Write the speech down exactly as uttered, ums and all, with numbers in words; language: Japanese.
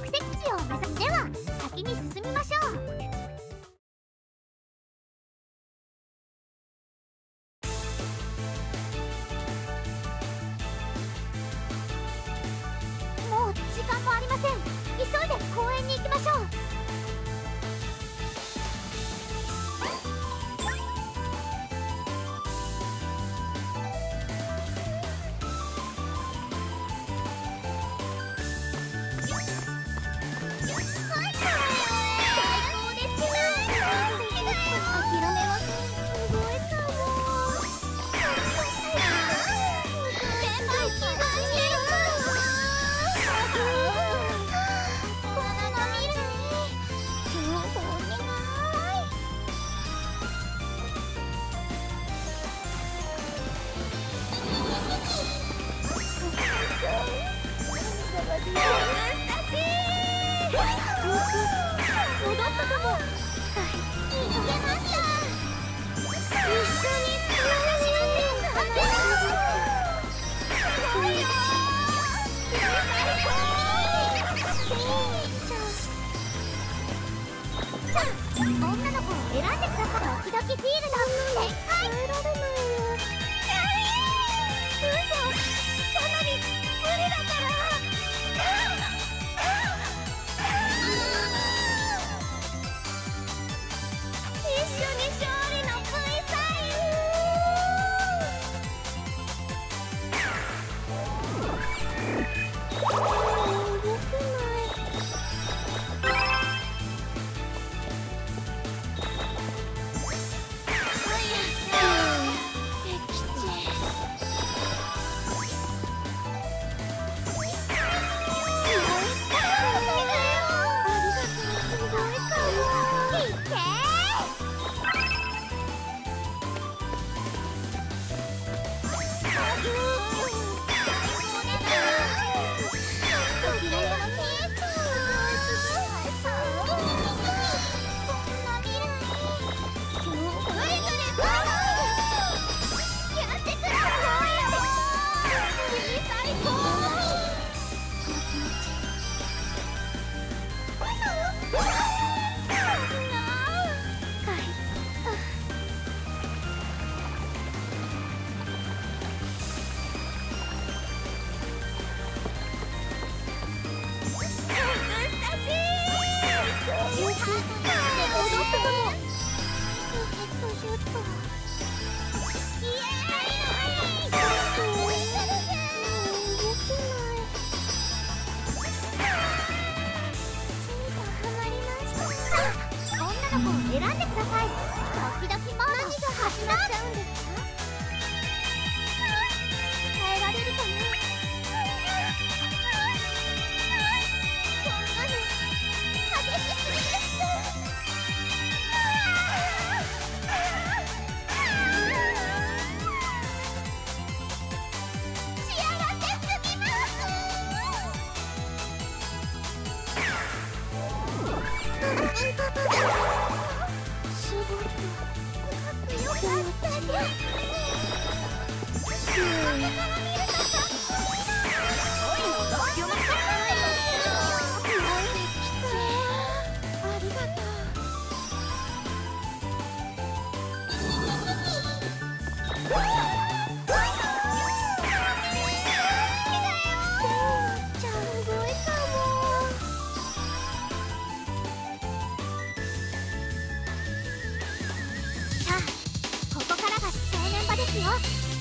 目的地を目指す。では先に進みましょう。もう時間もありません。急いで公園に行きましょう。女の子を選んでください。ドキドキフィールド展開。耐えられないよ。嘘、かなり無理だから。一緒に勝利の V サイン。動けない。選んでください。ドキドキモード。何が始まっちゃうんですか？耐えられるかな？こんなの激しすぎです。幸せすぎます。さあ、ここからが正念場ですよ。